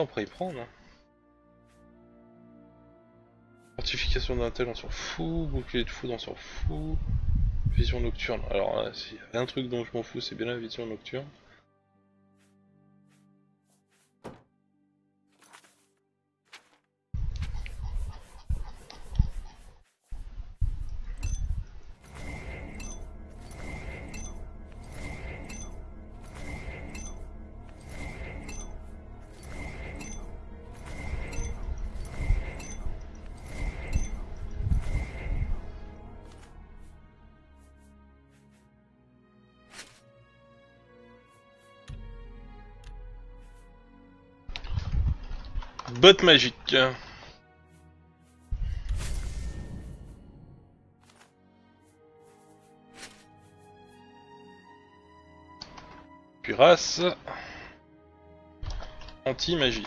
On pourrait y prendre. Hein. Fortification d'intel, on s'en fout. Bouclier de foudre, on s'en fout. Vision nocturne. Alors là, s'il y a un truc dont je m'en fous, c'est bien la vision nocturne. Botte magique. Cuirasse. Anti-magie.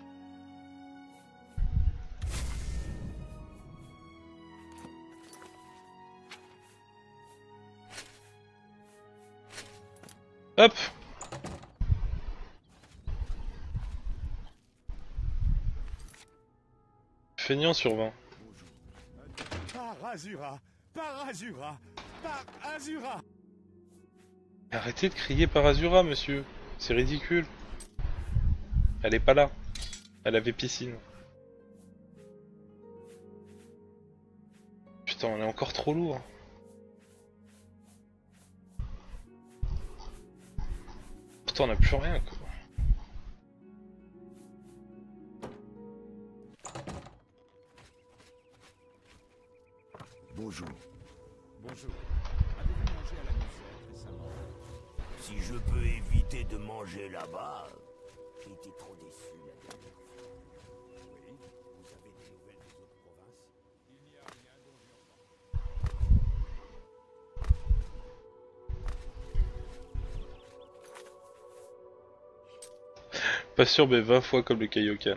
Hop. Feignant sur 20. Par Azura, par Azura, par Azura. Arrêtez de crier par Azura, monsieur. C'est ridicule. Elle est pas là. Elle avait piscine. Putain, on est encore trop lourd. Pourtant, on n'a plus rien, quoi. Bonjour. Bonjour. Avez-vous mangé à la musette récemment? Si je peux éviter de manger là-bas, j'étais trop déçu la dernière fois. Oui. Vous avez des nouvelles des autres provinces? Il n'y a rien dont j'ai entendu. Pas sûr, mais 20 fois comme le Kaioken.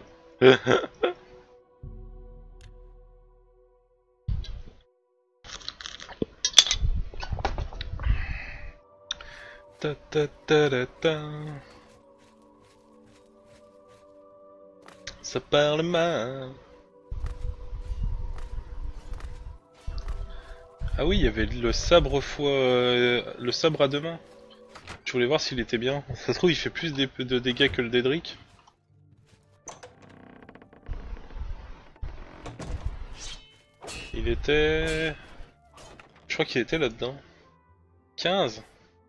Ta ta ta ta ta. Ça parle mal. Ah oui, il y avait le sabre le sabre à deux mains. Je voulais voir s'il était bien. Ça se trouve, il fait plus de dégâts que le Dédric. Il était... Je crois qu'il était là-dedans. 15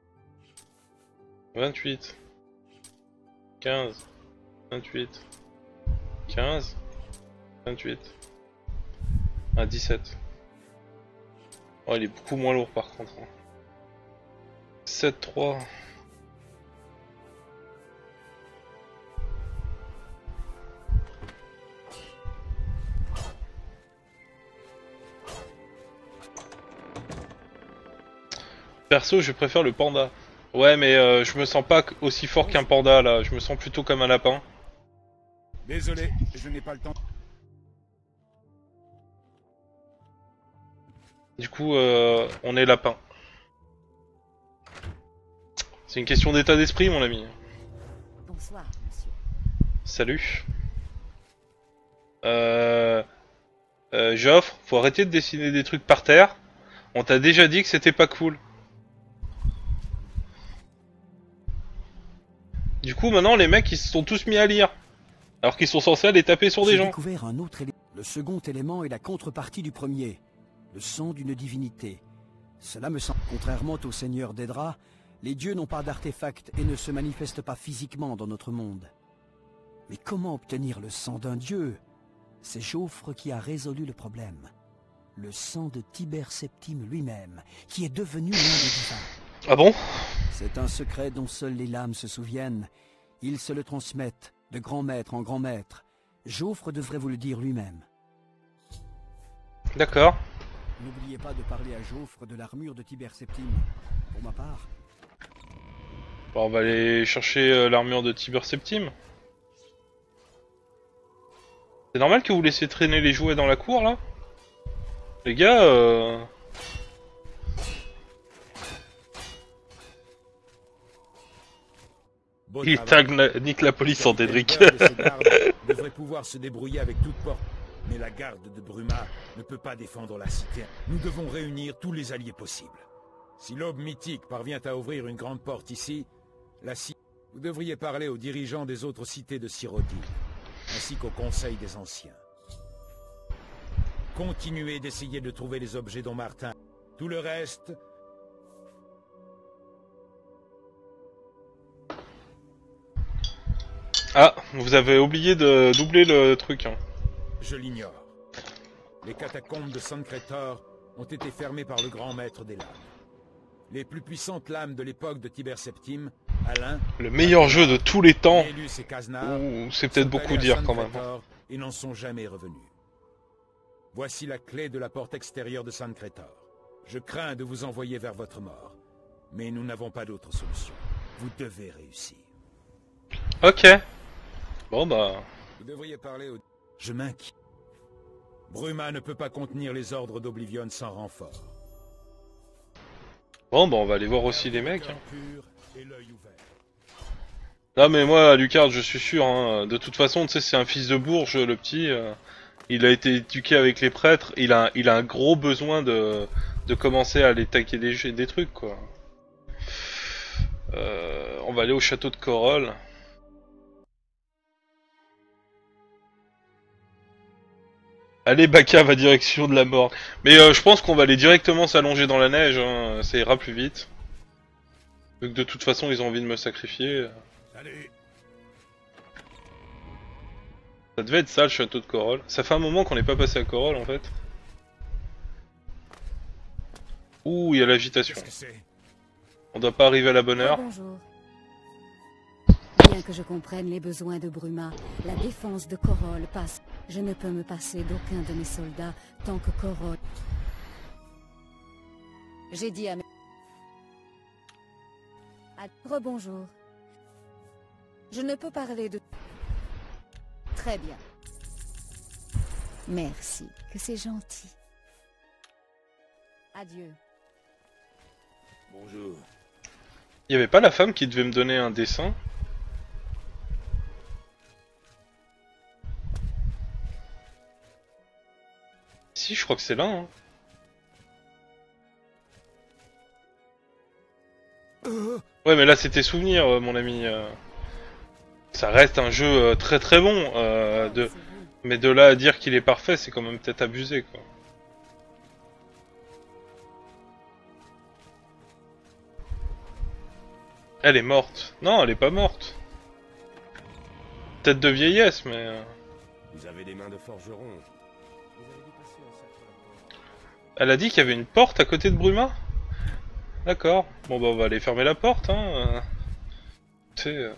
28 15 28 15 28 Ah, 17. Oh, il est beaucoup moins lourd par contre. 7-3. Perso, je préfère le panda. Ouais, mais je me sens pas aussi fort qu'un panda là. Je me sens plutôt comme un lapin. Désolé, je n'ai pas le temps. Du coup, on est lapin. C'est une question d'état d'esprit, mon ami. Bonsoir, monsieur. Salut. Joffre, faut arrêter de dessiner des trucs par terre. On t'a déjà dit que c'était pas cool. Du coup, maintenant, les mecs, ils se sont tous mis à lire. Alors qu'ils sont censés aller taper sur des J'ai gens. découvert un autre élément. Le second élément est la contrepartie du premier, le sang d'une divinité. Cela me semble. Contrairement au Seigneur d'Edra, les dieux n'ont pas d'artefacts et ne se manifestent pas physiquement dans notre monde. Mais comment obtenir le sang d'un dieu? C'est Jaufre qui a résolu le problème. Le sang de Tibère Septime lui-même, qui est devenu l'un des divins. Ah bon? C'est un secret dont seules les lames se souviennent. Ils se le transmettent, de grand maître en grand maître. Jaufre devrait vous le dire lui-même. D'accord. N'oubliez pas de parler à Jaufre de l'armure de Tibère Septime. Pour ma part, Bon, on va aller chercher l'armure de Tiber Septime. C'est normal que vous laissiez traîner les jouets dans la cour, là? Les gars, Beau Il travail. nique la police en Dédric. Le capitaine Bird et ses gardes devraient pouvoir se débrouiller avec toute porte. Mais la garde de Bruma ne peut pas défendre la cité. Nous devons réunir tous les alliés possibles. Si l'aube mythique parvient à ouvrir une grande porte ici, la cité... Vous devriez parler aux dirigeants des autres cités de Cyrodiil, ainsi qu'au conseil des anciens. Continuez d'essayer de trouver les objets dont Martin... Tout le reste... Ah, vous avez oublié de doubler le truc. Hein. Je l'ignore. Les catacombes de Sancretor ont été fermées par le grand maître des lames. Les plus puissantes lames de l'époque de Tiber Septime, Alain, Le meilleur jeu de tous les temps. Nélus et Kaznar, Ouh, c'est peut-être sont beaucoup allés à dire quand même. Sancretor et n'en sont jamais revenus. Voici la clé de la porte extérieure de Sancretor. Je crains de vous envoyer vers votre mort, mais nous n'avons pas d'autre solution. Vous devez réussir. Ok. Bon bah... Vous devriez parler au... Je m'inquiète. Bruma ne peut pas contenir les ordres d'Oblivion sans renfort. Bon bah on va aller voir aussi les mecs. Hein. Pur et l'œil ouvert. Non mais moi, Lucard, je suis sûr, hein, de toute façon, tu sais, c'est un fils de Bourges, le petit. Il a été éduqué avec les prêtres, il a un gros besoin de commencer à aller taquer des trucs, quoi. On va aller au château de Corol. Allez, Baka va direction de la mort. Mais je pense qu'on va aller directement s'allonger dans la neige, hein, ça ira plus vite. Vu que de toute façon, ils ont envie de me sacrifier. Allez. Ça devait être ça, le château de Corol. Ça fait un moment qu'on n'est pas passé à Corol, en fait. Ouh, il y a l'agitation. Qu'est-ce que c'est? On doit pas arriver à la bonne heure. Bonjour. Bien que je comprenne les besoins de Bruma, la défense de Corol passe. Je ne peux me passer d'aucun de mes soldats tant que Corol... J'ai dit à mes... Rebonjour. Je ne peux parler de... Très bien. Merci, que c'est gentil. Adieu. Bonjour. Il y avait pas la femme qui devait me donner un dessin? Si, je crois que c'est là, hein. Ouais, mais là c'était souvenir, mon ami. Ça reste un jeu très très bon, mais de là à dire qu'il est parfait, c'est quand même peut-être abusé, quoi. Elle est morte. Non, elle est pas morte. Tête de vieillesse, mais... Vous avez des mains de forgeron. Vous avez dépassé un certain... Elle a dit qu'il y avait une porte à côté de Bruma? D'accord. Bon bah on va aller fermer la porte, hein. Tu sais...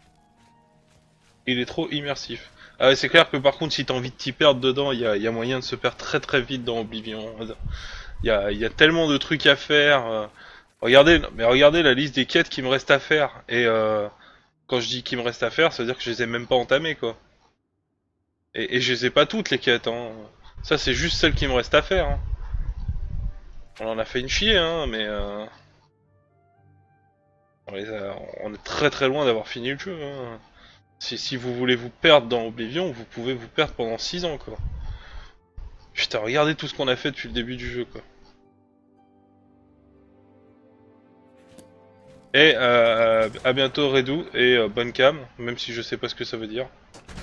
Il est trop immersif. Ah ouais, c'est clair que par contre si t'as envie de t'y perdre dedans, il y a moyen de se perdre très très vite dans Oblivion. Il y a tellement de trucs à faire. Regardez la liste des quêtes qui me reste à faire. Et quand je dis qu'il me reste à faire, ça veut dire que je les ai même pas entamées, quoi. Et je les ai pas toutes les quêtes, hein. Ça c'est juste celles qui me restent à faire, hein. On en a fait une chier, hein, mais on est très très loin d'avoir fini le jeu, hein. Si vous voulez vous perdre dans Oblivion, vous pouvez vous perdre pendant 6 ans, quoi. Putain, regardez tout ce qu'on a fait depuis le début du jeu, quoi. Et à bientôt Redou et bonne cam, même si je sais pas ce que ça veut dire.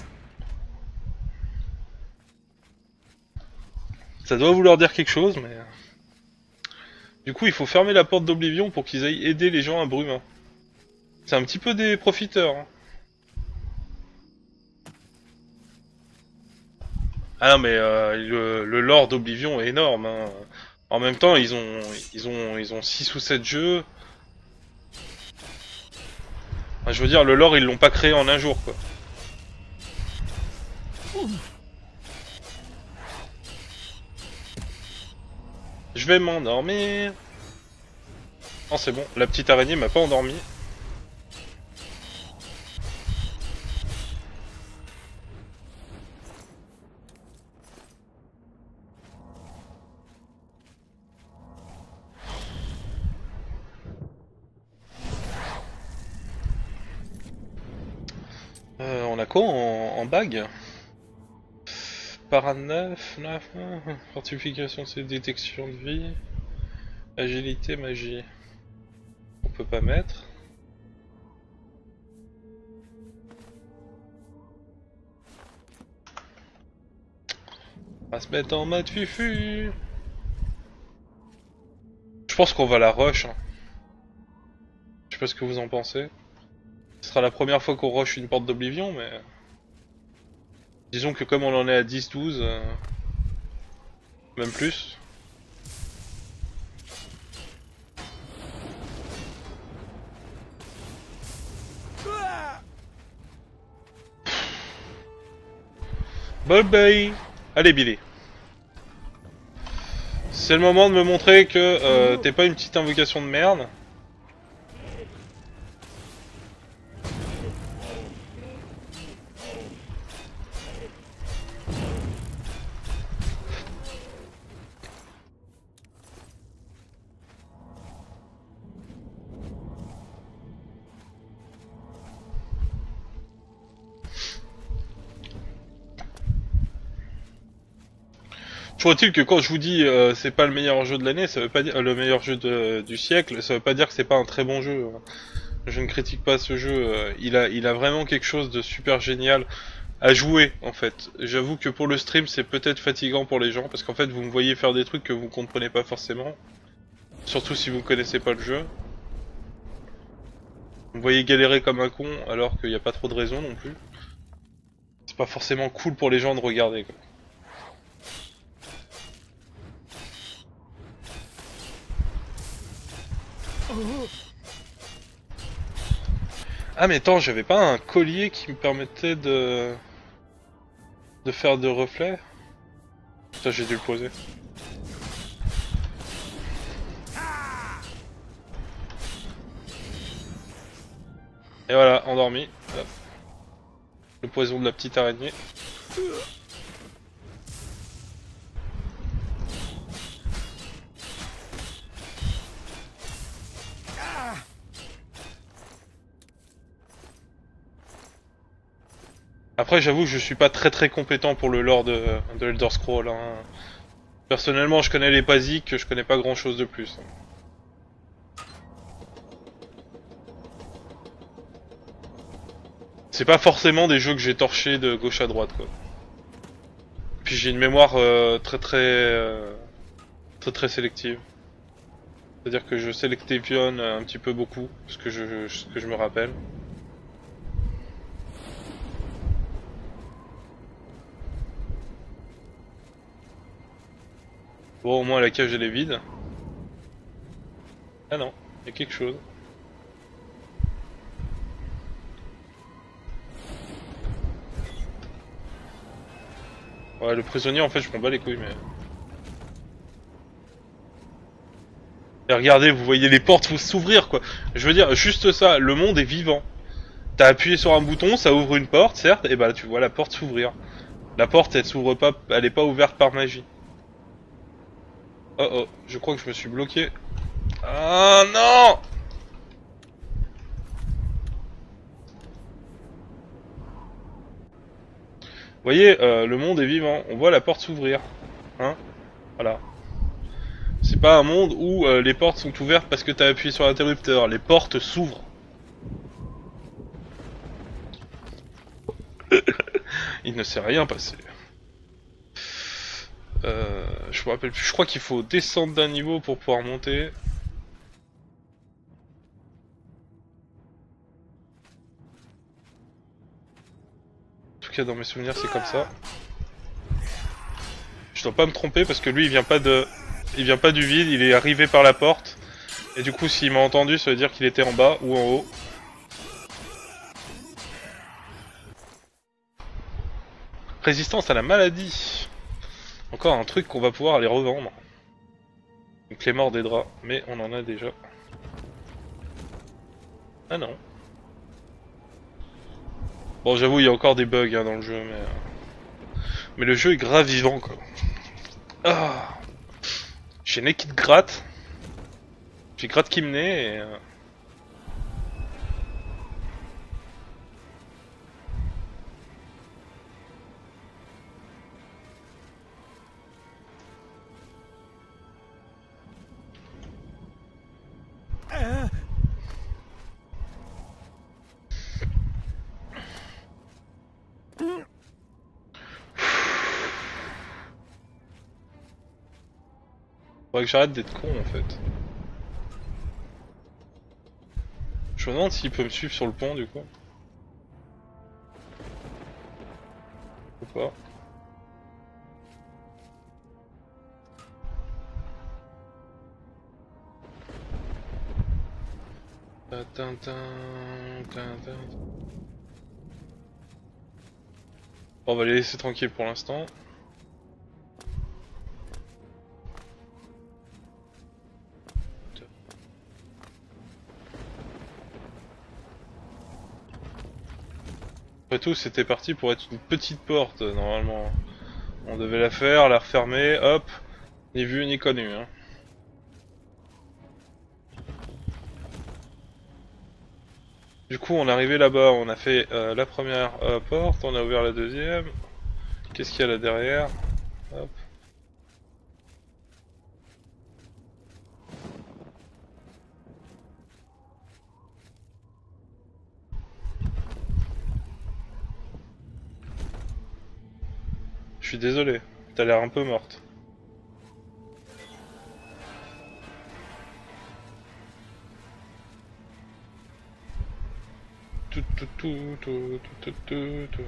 Ça doit vouloir dire quelque chose, mais... Du coup, il faut fermer la porte d'Oblivion pour qu'ils aillent aider les gens à Bruma. C'est un petit peu des profiteurs, hein. Ah non, mais le lore d'Oblivion est énorme, hein. En même temps, ils ont 6 ou 7 jeux. Enfin, je veux dire, le lore, ils l'ont pas créé en un jour, quoi. Je vais m'endormir. Non, c'est bon, la petite araignée m'a pas endormi. a quoi en bague? Para 9, fortification, c'est détection de vie, agilité, magie. On peut pas mettre. On va se mettre en mode fufu. Je pense qu'on va la rush. Hein. Je sais pas ce que vous en pensez. Ce sera la première fois qu'on rush une porte d'Oblivion, mais... Disons que comme on en est à 10-12, même plus. Bye bye. Allez Billy. C'est le moment de me montrer que t'es pas une petite invocation de merde. Toujours est-il que quand je vous dis c'est pas le meilleur jeu de l'année, ça veut pas dire le meilleur jeu du siècle, ça veut pas dire que c'est pas un très bon jeu. Je ne critique pas ce jeu, il a vraiment quelque chose de super génial à jouer en fait. J'avoue que pour le stream c'est peut-être fatigant pour les gens parce qu'en fait vous me voyez faire des trucs que vous comprenez pas forcément. Surtout si vous connaissez pas le jeu. Vous me voyez galérer comme un con alors qu'il n'y a pas trop de raison non plus. C'est pas forcément cool pour les gens de regarder quoi. Ah mais attends, j'avais pas un collier qui me permettait de faire de reflets? Putain, j'ai dû le poser. Et voilà, endormi. Hop. Le poison de la petite araignée. Après j'avoue que je suis pas très compétent pour le lore de Elder Scrolls. Hein. Personnellement je connais les basiques, je connais pas grand chose de plus. C'est pas forcément des jeux que j'ai torchés de gauche à droite quoi. Puis j'ai une mémoire très sélective. C'est-à-dire que je sélectionne un petit peu beaucoup, ce que je me rappelle. Bon, au moins la cage elle est vide. Ah non, il y a quelque chose. Ouais, le prisonnier en fait je m'en bats les couilles mais... Et regardez, vous voyez les portes s'ouvrir quoi. Je veux dire, juste ça, le monde est vivant. T'as appuyé sur un bouton, ça ouvre une porte, certes, et bah tu vois la porte s'ouvrir. La porte elle s'ouvre pas, elle est pas ouverte par magie. Oh oh, je crois que je me suis bloqué. Ah non! Vous voyez, le monde est vivant, on voit la porte s'ouvrir. Hein? Voilà. C'est pas un monde où les portes sont ouvertes parce que t'as appuyé sur l'interrupteur, les portes s'ouvrent. Il ne s'est rien passé. Je me rappelle plus, je crois qu'il faut descendre d'un niveau pour pouvoir monter. En tout cas dans mes souvenirs c'est comme ça. Je dois pas me tromper parce que lui il vient pas du vide, il est arrivé par la porte. Et du coup s'il m'a entendu ça veut dire qu'il était en bas ou en haut. Résistance à la maladie. Encore un truc qu'on va pouvoir aller revendre. Une clé mort des draps, mais on en a déjà. Ah non. Bon j'avoue il y a encore des bugs hein, dans le jeu, mais le jeu est grave vivant quoi. Ah. J'ai nez qui te gratte. J'ai gratte qui me nez et... Faudrait que j'arrête d'être con en fait. Je me demande s'il peut me suivre sur le pont du coup. Ou pas. On va les laisser tranquilles pour l'instant. Après tout, c'était parti pour être une petite porte normalement. On devait la faire, la refermer, hop, ni vu ni connu. Hein. Du coup, on est arrivé là-bas, on a fait la première porte, on a ouvert la deuxième. Qu'est-ce qu'il y a là derrière? Hop. Je suis désolé, t'as l'air un peu morte. Tout.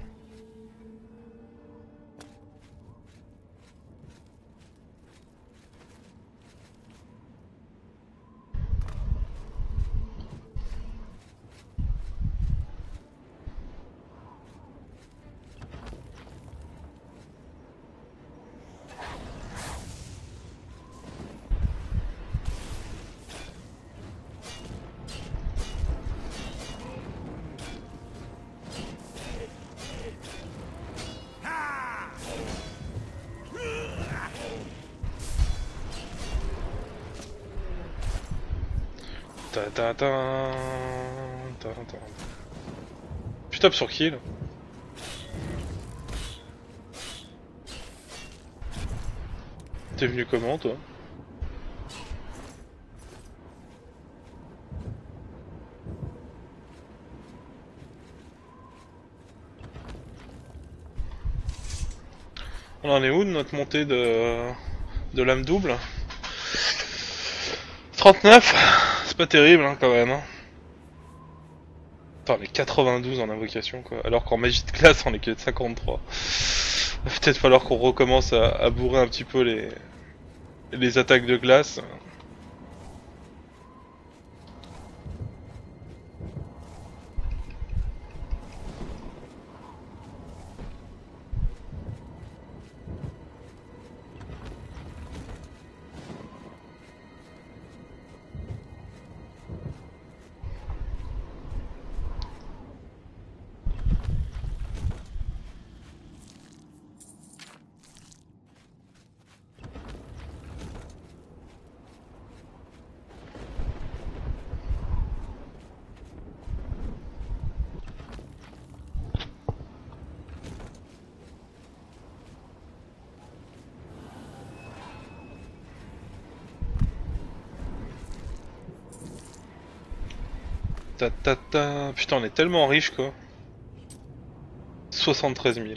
Tu tapes sur qui là? T'es venu comment toi? On en est où de notre montée de lame double? 39, c'est pas terrible hein, quand même. Hein. Attends, on est 92 en invocation quoi, alors qu'en magie de classe on est que de 53. Va peut-être falloir qu'on recommence à bourrer un petit peu les attaques de glace. Putain, on est tellement riche quoi. 73 000.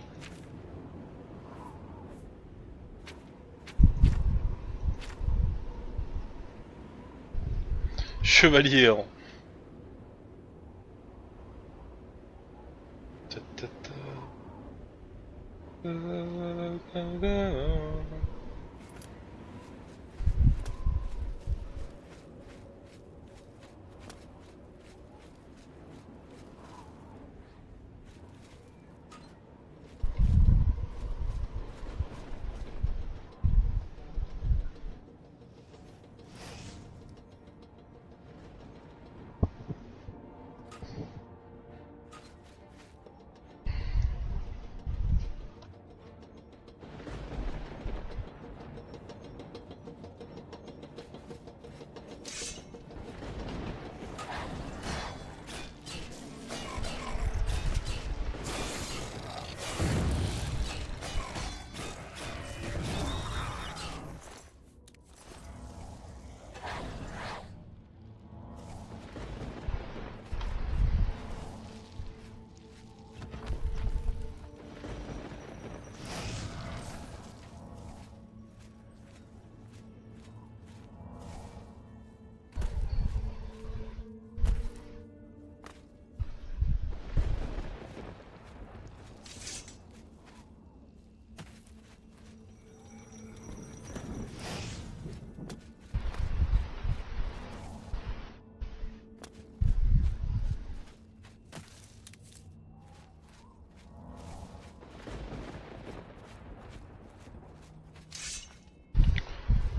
Chevalier errant.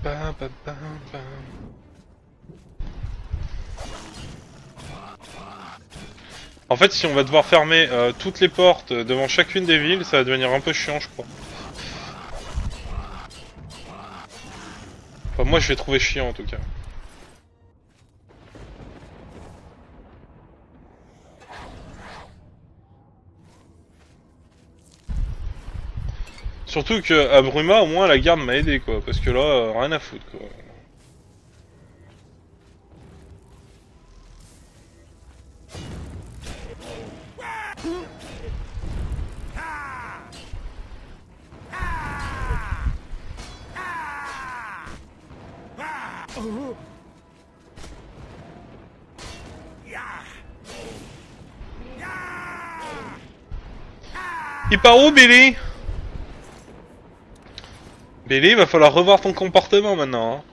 pa, pa, pa, pa. En fait, si on va devoir fermer toutes les portes devant chacune des villes, ça va devenir un peu chiant, je crois. Enfin, moi, je vais trouver chiant en tout cas. Surtout que à Bruma, au moins la garde m'a aidé quoi, parce que là, rien à foutre quoi. Il part où, Billy? Billy, va falloir revoir ton comportement maintenant. Hein.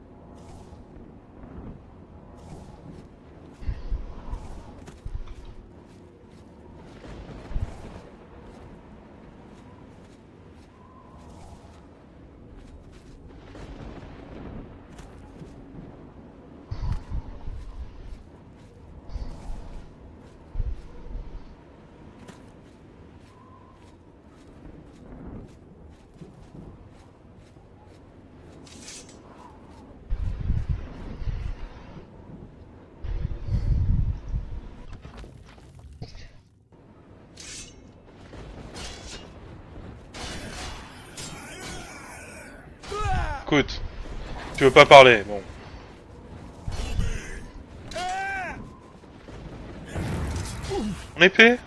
Écoute, tu veux pas parler, bon. Mon épée?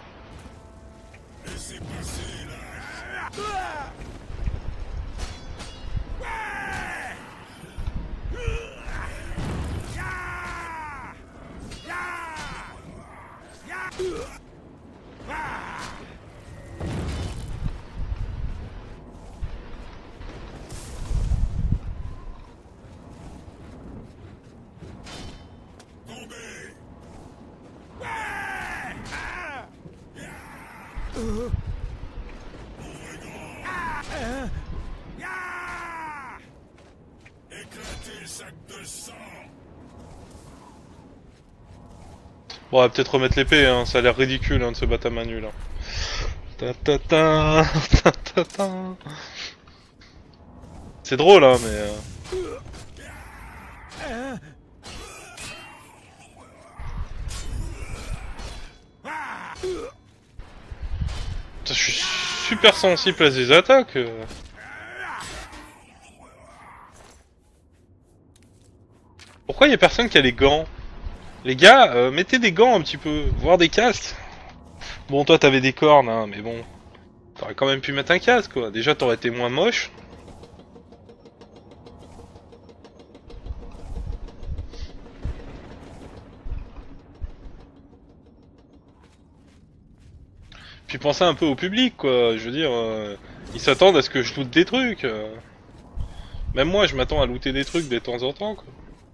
Bon, on va peut-être remettre l'épée, hein. Ça a l'air ridicule hein, de se battre à main nue là. C'est drôle hein, mais... Je suis super sensible à ces attaques. Pourquoi y a personne qui a les gants? Les gars, mettez des gants un petit peu, voire des casques. Bon, toi t'avais des cornes, hein, mais bon. T'aurais quand même pu mettre un casque, quoi. Déjà, t'aurais été moins moche. Puis pensez un peu au public, quoi. Je veux dire, ils s'attendent à ce que je loot des trucs. Même moi, je m'attends à looter des trucs de temps en temps, quoi.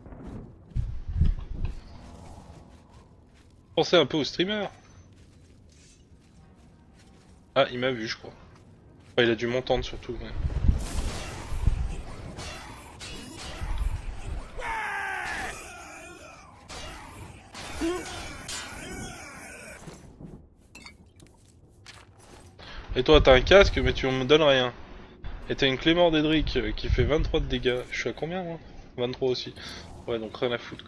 Pensez un peu aux streamers. Ah, il m'a vu, je crois. Enfin, il a dû m'entendre surtout. Ouais. Et toi, t'as un casque, mais tu me donnes rien. Et t'as une Clémore d'Edric qui fait 23 de dégâts. Je suis à combien, moi? 23 aussi. Ouais, donc rien à foutre, quoi.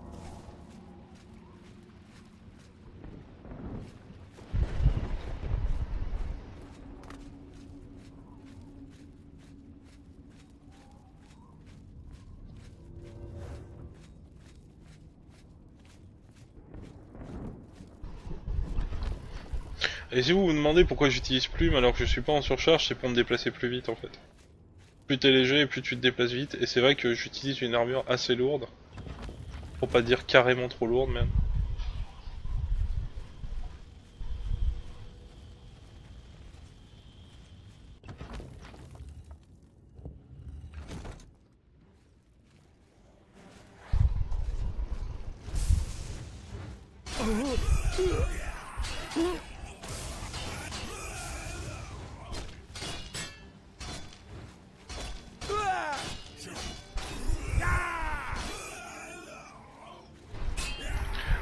Et si vous vous demandez pourquoi j'utilise plume alors que je suis pas en surcharge, c'est pour me déplacer plus vite en fait. Plus t'es léger, plus tu te déplaces vite, et c'est vrai que j'utilise une armure assez lourde. Pour pas dire carrément trop lourde même.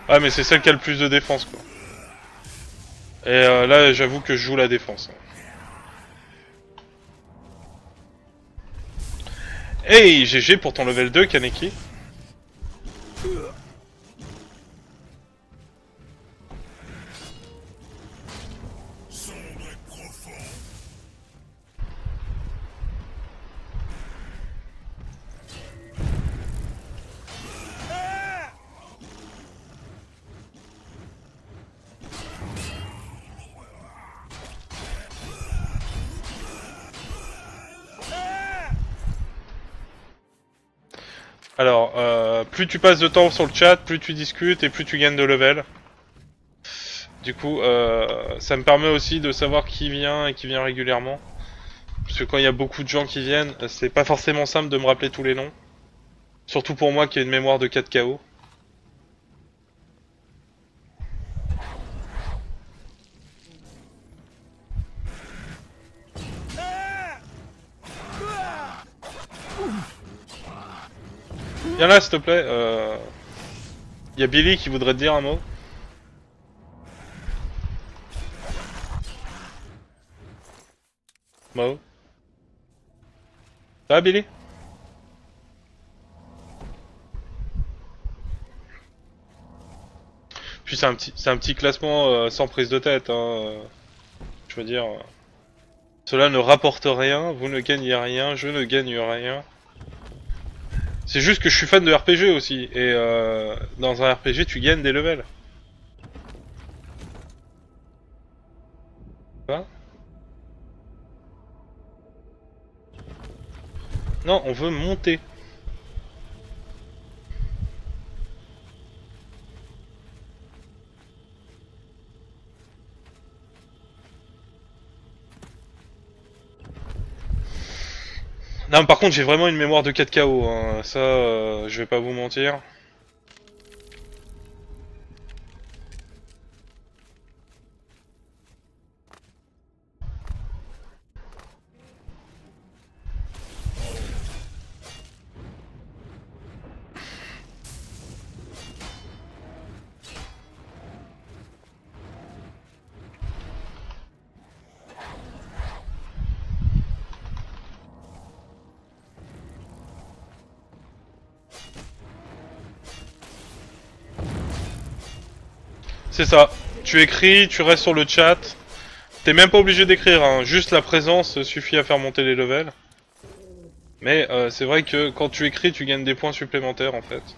Ah mais c'est celle qui a le plus de défense quoi. Et là j'avoue que je joue la défense. Hey, GG pour ton level 2 Kaneki. Alors, plus tu passes de temps sur le chat, plus tu discutes et plus tu gagnes de level. Du coup, ça me permet aussi de savoir qui vient et qui vient régulièrement. Parce que quand il y a beaucoup de gens qui viennent, c'est pas forcément simple de me rappeler tous les noms. Surtout pour moi qui ai une mémoire de 4 KO. Viens là s'il te plaît, y a Billy qui voudrait te dire un mot. Mao. Ça va Billy? Puis c'est un petit classement sans prise de tête, hein. Je veux dire, cela ne rapporte rien, vous ne gagnez rien, je ne gagne rien. C'est juste que je suis fan de RPG aussi, et dans un RPG tu gagnes des levels. Quoi? Non, on veut monter. Non, par contre, j'ai vraiment une mémoire de 4 KO, hein. Ça, je vais pas vous mentir. C'est ça, tu écris, tu restes sur le chat. T'es même pas obligé d'écrire, hein. Juste la présence suffit à faire monter les levels. Mais c'est vrai que quand tu écris, tu gagnes des points supplémentaires en fait.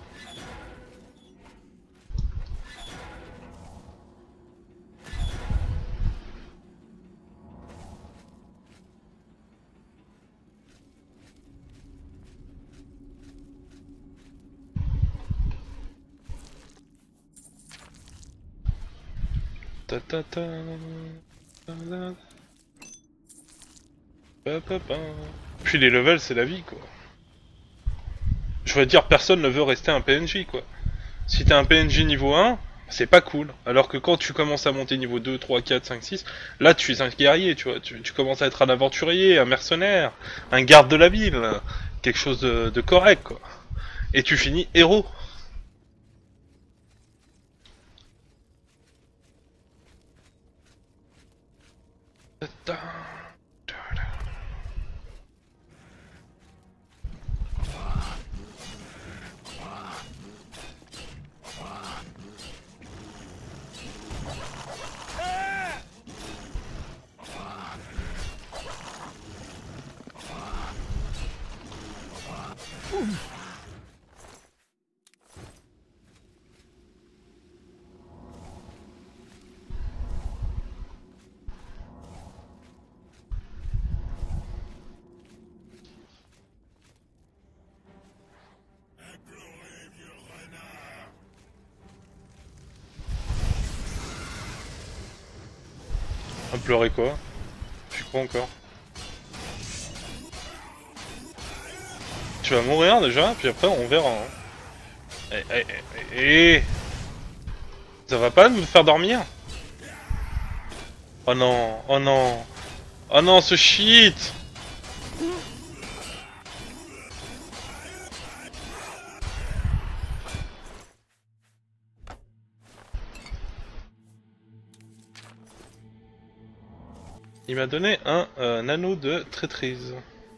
Puis les levels c'est la vie quoi. Je veux dire personne ne veut rester un PNJ quoi. Si t'es un PNJ niveau 1, c'est pas cool. Alors que quand tu commences à monter niveau 2, 3, 4, 5, 6, là tu es un guerrier, tu vois. Tu commences à être un aventurier, un mercenaire, un garde de la ville, quelque chose de correct quoi. Et tu finis héros. Pleurer quoi? Je suis quoi encore? Tu vas mourir déjà, puis après on verra. Hein. Ça va pas me faire dormir? Oh non, oh non. Oh non, ce shit! Il m'a donné un anneau de traîtrise.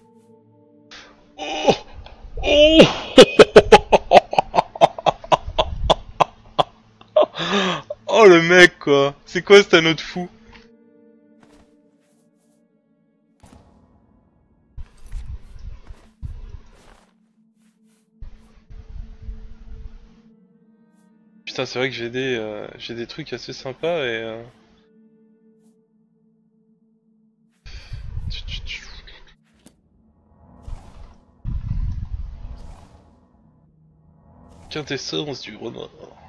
Oh, oh. Oh le mec quoi. C'est quoi cet anneau de fou? Putain, c'est vrai que j'ai des trucs assez sympas et... Quintessence du renard.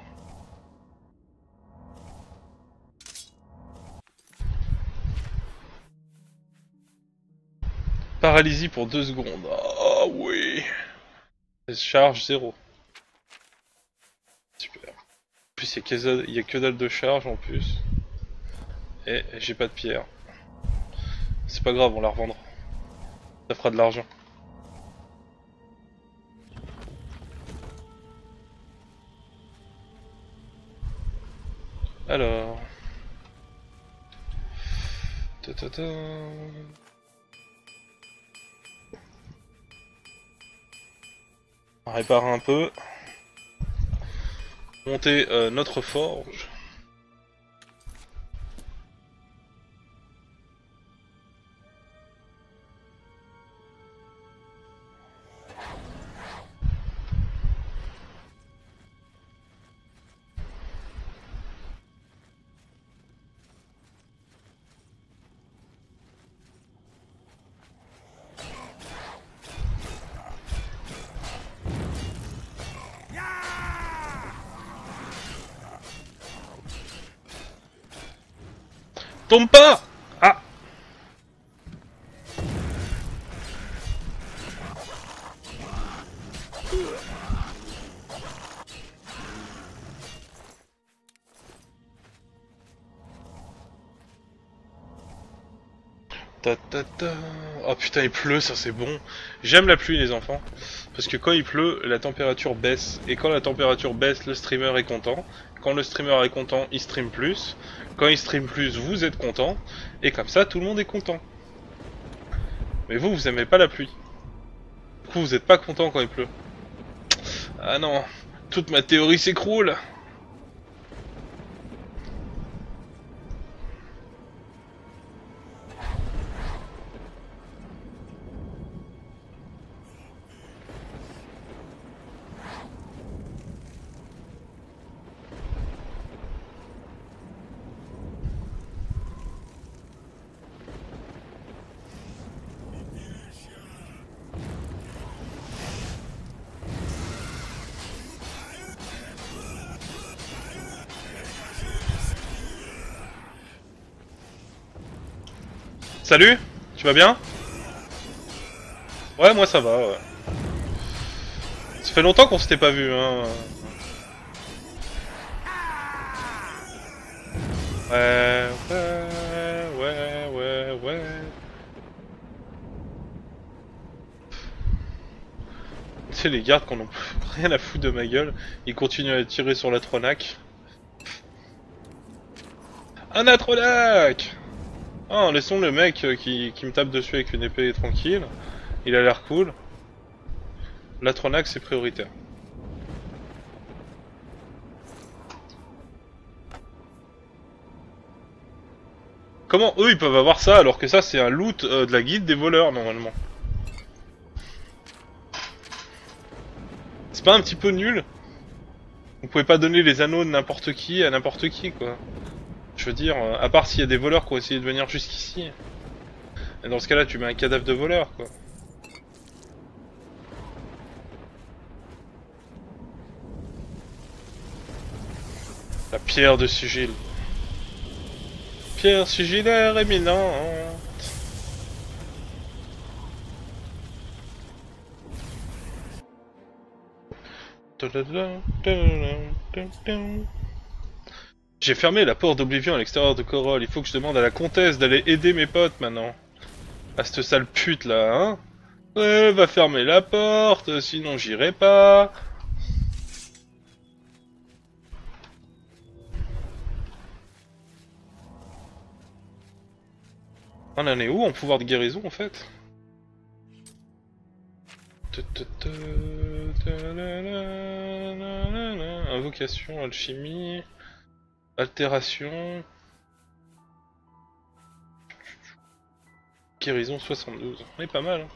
Paralysie pour 2 secondes. Ah oui. Charge 0. Super. En plus il y a que dalle de charge en plus. Et j'ai pas de pierre. C'est pas grave, on la revendra. Ça fera de l'argent. Alors... Ta-ta-ta. On répare un peu. Monter notre forge. Tombe pas! Ah! Ta ta ta. Oh putain, il pleut, ça c'est bon. J'aime la pluie les enfants. Parce que quand il pleut, la température baisse. Et quand la température baisse, le streamer est content. Quand le streamer est content, il stream plus. Quand il stream plus, vous êtes content. Et comme ça, tout le monde est content. Mais vous, vous aimez pas la pluie. Du coup, vous êtes pas content quand il pleut. Ah non, toute ma théorie s'écroule. Salut, tu vas bien? Ouais, moi ça va, ouais. Ça fait longtemps qu'on s'était pas vu, hein. Ouais. Tu sais, les gardes qu'on ont rien à foutre de ma gueule, ils continuent à tirer sur la Tronac. Un Atronac! Ah, laissons le mec qui me tape dessus avec une épée tranquille. Il a l'air cool. L'Atronax c'est prioritaire. Comment eux ils peuvent avoir ça alors que ça c'est un loot de la guilde des voleurs normalement? C'est pas un petit peu nul? Vous pouvez pas donner les anneaux de n'importe qui à n'importe qui quoi. Je veux dire, à part s'il y a des voleurs qui ont essayé de venir jusqu'ici. Et dans ce cas là tu mets un cadavre de voleur quoi. La pierre de sigil. Pierre sigillaire éminente. J'ai fermé la porte d'Oblivion à l'extérieur de Corol. Il faut que je demande à la comtesse d'aller aider mes potes maintenant. À cette sale pute là, hein. Ouais, va fermer la porte, sinon j'irai pas. On en est où en pouvoir de guérison en fait? Invocation, alchimie, altération, guérison 72. On est pas mal. Hein.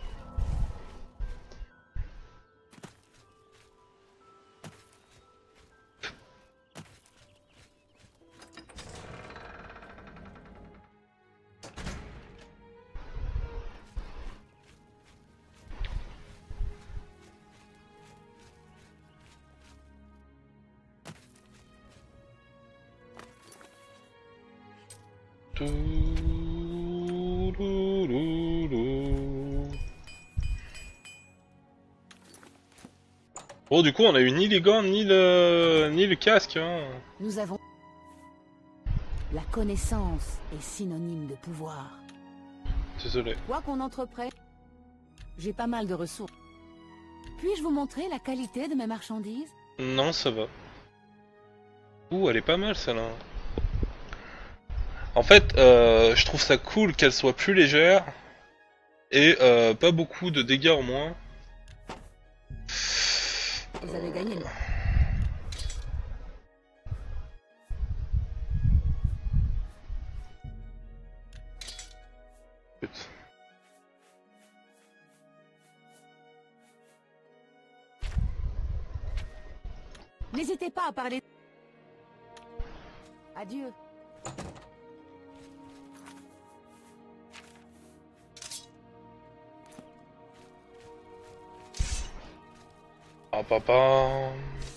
Bon, du coup, on a eu ni les gants, ni le casque. Hein. Nous avons... La connaissance est synonyme de pouvoir. Désolé. Quoi qu'on entreprenne, j'ai pas mal de ressources. Puis-je vous montrer la qualité de mes marchandises? Non, ça va. Ouh, elle est pas mal, celle-là. En fait, je trouve ça cool qu'elle soit plus légère. Et pas beaucoup de dégâts en moins. Vous avez gagné. N'hésitez pas à parler. Adieu. Ah papa.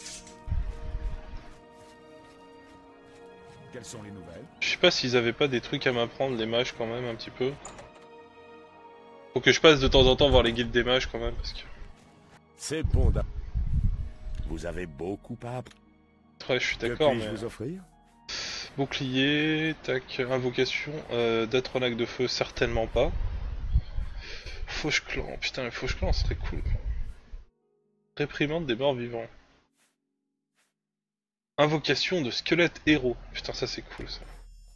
Quelles sont les nouvelles? Je sais pas s'ils avaient pas des trucs à m'apprendre, les mages quand même un petit peu. Faut que je passe de temps en temps voir les guildes des mages quand même parce que... C'est bon. Vous avez beaucoup à apprendre. Ouais, je suis d'accord, mais... vous offrir? Bouclier, tac, invocation, d'Atronac de feu, certainement pas. Fauche clan, putain, le fauche clan serait cool. Réprimande des morts vivants. Invocation de squelette héros. Putain, ça c'est cool ça.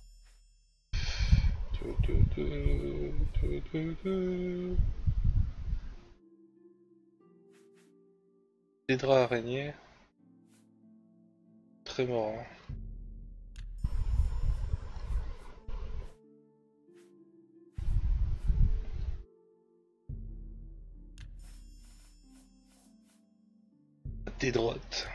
Hydra araignée. Très mort. Hein. Des droites.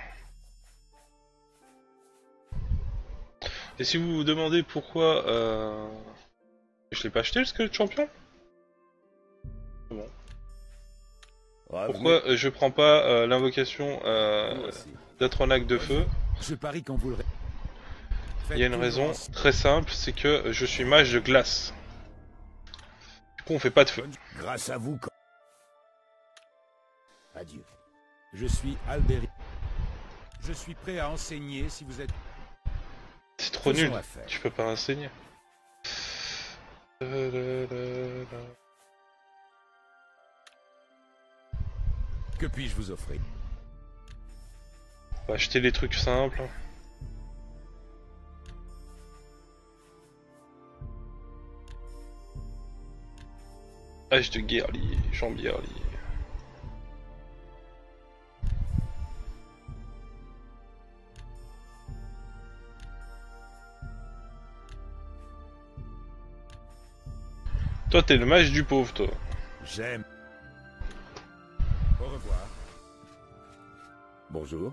Et si vous vous demandez pourquoi je l'ai pas acheté le squelette champion? Bon. Pourquoi je prends pas l'invocation d'Atronac de feu? Je parie quand vous le... Il y a une raison très simple, c'est que je suis mage de glace. Du coup on fait pas de feu. Grâce à vous. Adieu. Je suis Alberi. Je suis prêt à enseigner si vous êtes... C'est trop nul, tu peux pas enseigner. Que puis-je vous offrir? On va acheter les trucs simples. Hache de guerrier, jambier. Toi t'es le mage du pauvre toi. J'aime. Au revoir. Bonjour.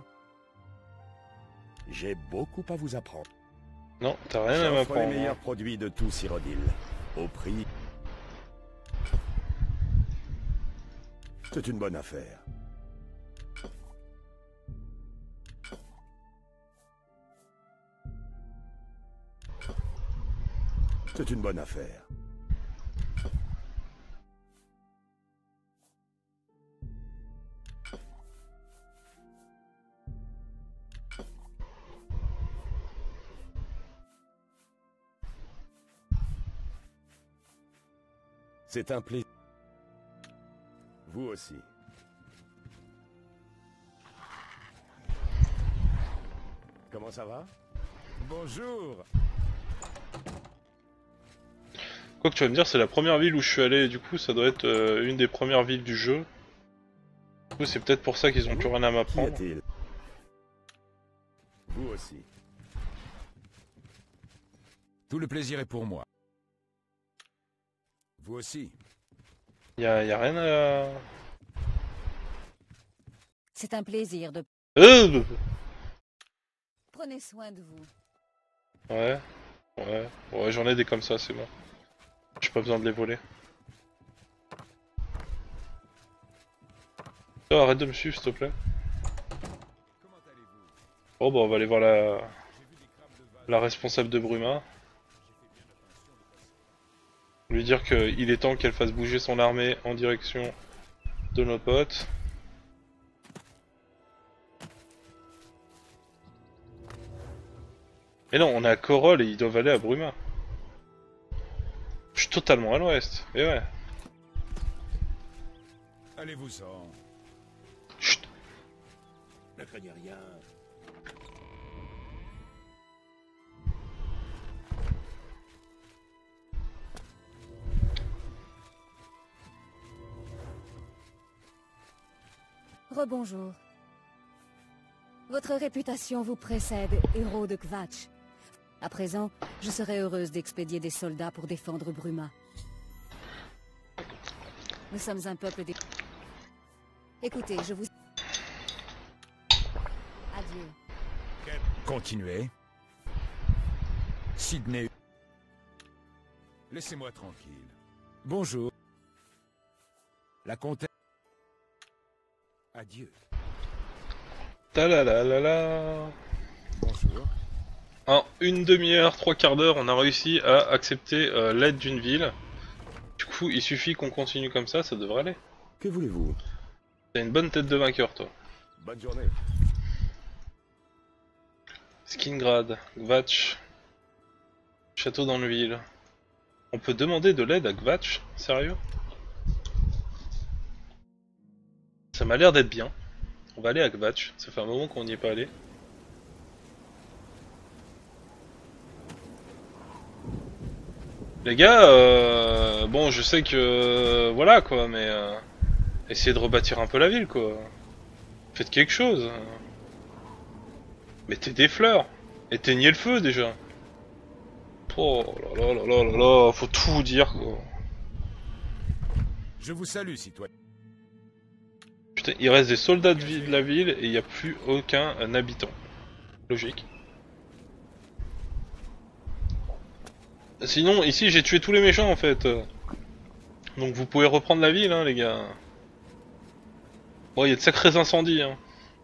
J'ai beaucoup à vous apprendre. Non, t'as rien à J'offre m'apprendre. les meilleurs produits de tout Cyrodiil. Au prix... C'est une bonne affaire. C'est une bonne affaire. C'est un plaisir. Vous aussi. Comment ça va? Bonjour. Quoi que tu vas me dire, c'est la première ville où je suis allé, du coup ça doit être une des premières villes du jeu. Du coup c'est peut-être pour ça qu'ils ont plus rien à Qu'y m'apprendre. a-t-il? Vous aussi. Tout le plaisir est pour moi. Vous aussi. Y a rien à... C'est un plaisir de... Euh Prenez soin de vous. Ouais, ouais, j'en ai des comme ça, c'est bon. J'ai pas besoin de les voler. Oh, arrête de me suivre, s'il te plaît. Comment allez-vous? Oh bah on va aller voir la responsable de Bruma. Lui dire qu'il est temps qu'elle fasse bouger son armée en direction de nos potes. Mais non, on est à Corol et ils doivent aller à Bruma. Je suis totalement à l'ouest, et ouais. Allez-vous-en. Chut. Ne craignez rien. Rebonjour. Votre réputation vous précède, héros de Kvatch. À présent, je serais heureuse d'expédier des soldats pour défendre Bruma. Nous sommes un peuple des... Écoutez, je vous... Adieu. Continuez. Sydney. Laissez-moi tranquille. Bonjour. La comtesse. Adieu. Ta la la la la. Bonjour. En une demi-heure, 3/4 d'heure, on a réussi à accepter l'aide d'une ville. Du coup, il suffit qu'on continue comme ça devrait aller. Que voulez-vous? T'as une bonne tête de vainqueur, toi. Bonne journée. Skingrad, Gvatch, château dans le ville. On peut demander de l'aide à Gvatch? Sérieux? Ça m'a l'air d'être bien. On va aller à Gvatch, ça fait un moment qu'on n'y est pas allé. Les gars, bon je sais que... voilà quoi, mais... essayez de rebâtir un peu la ville quoi. Faites quelque chose. Mettez des fleurs. Éteignez le feu déjà. Oh là là là là là là, faut tout vous dire quoi. Je vous salue, citoyen. Putain, il reste des soldats de la ville et il n'y a plus aucun habitant. Logique. Sinon, ici j'ai tué tous les méchants en fait. Donc vous pouvez reprendre la ville, hein, les gars. Bon, il y a de sacrés incendies, hein.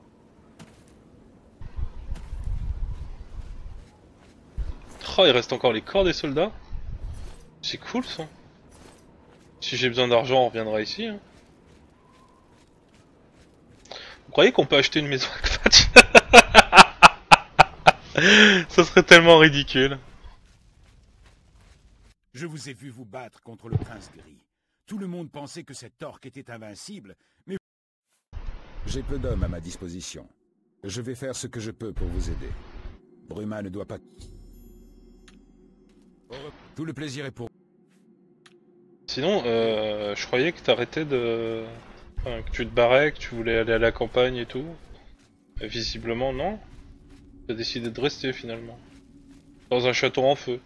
Oh, il reste encore les corps des soldats. C'est cool ça. Si j'ai besoin d'argent, on reviendra ici. Hein. Vous croyez qu'on peut acheter une maison à Kvatch? Ça serait tellement ridicule. Je vous ai vu vous battre contre le prince gris. Tout le monde pensait que cet orc était invincible, mais... J'ai peu d'hommes à ma disposition. Je vais faire ce que je peux pour vous aider. Bruma ne doit pas... Tout le plaisir est pour... Sinon, je croyais que t'arrêtais de... Enfin, que tu te barrais, que tu voulais aller à la campagne et tout. Et visiblement, non. T'as décidé de rester finalement. Dans un château en feu.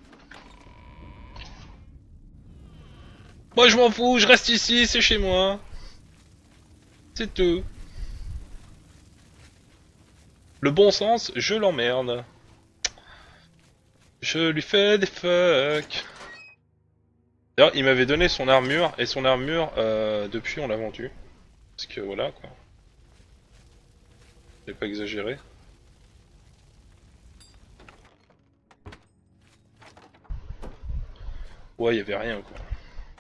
Moi je m'en fous, je reste ici, c'est chez moi. C'est tout. Le bon sens, je l'emmerde. Je lui fais des fuck. D'ailleurs, il m'avait donné son armure, et son armure, depuis on l'a vendue. Parce que voilà quoi. J'ai pas exagéré. Ouais, y avait rien quoi.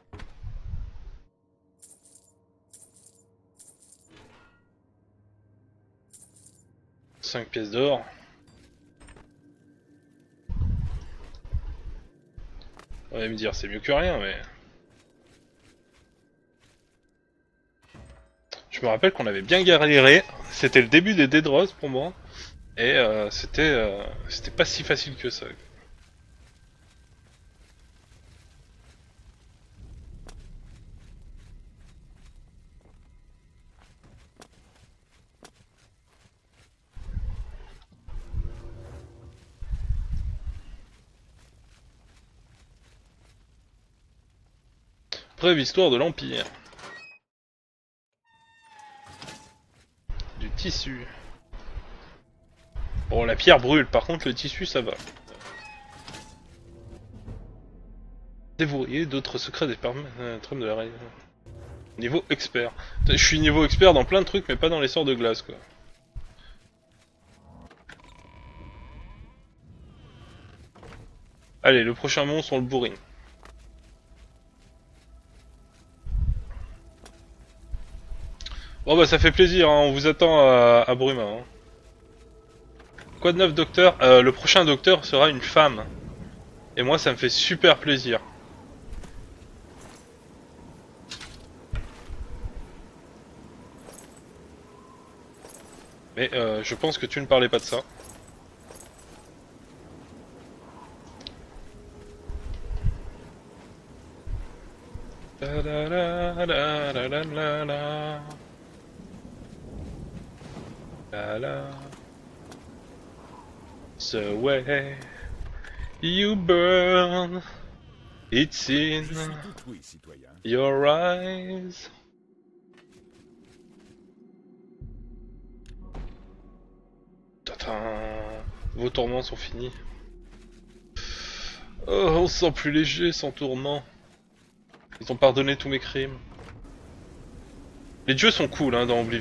« 5 pièces d'or. » On va me dire c'est mieux que rien, mais... Je me rappelle qu'on avait bien galéré, c'était le début des Dead pour moi, et c'était pas si facile que ça. Brève histoire de l'Empire. Du tissu. Bon, la pierre brûle, par contre le tissu ça va. Dévoyer d'autres secrets des trônes de la reine. Niveau expert. Je suis niveau expert dans plein de trucs, mais pas dans les sorts de glace, quoi. Allez, le prochain monstre, on le bourrine. Bon bah ça fait plaisir, hein, on vous attend à Bruma. Hein. Quoi de neuf, docteur? Le prochain docteur sera une femme. Et moi ça me fait super plaisir. Mais je pense que tu ne parlais pas de ça. La la la la la la la la. La la. The way you burn, it's in Je suis tout oui, citoyen. your eyes. Tadam. Vos tourments sont finis. Oh, on se sent plus léger sans tourment. Ils ont pardonné tous mes crimes. Les dieux sont cool hein, dans Oblivion.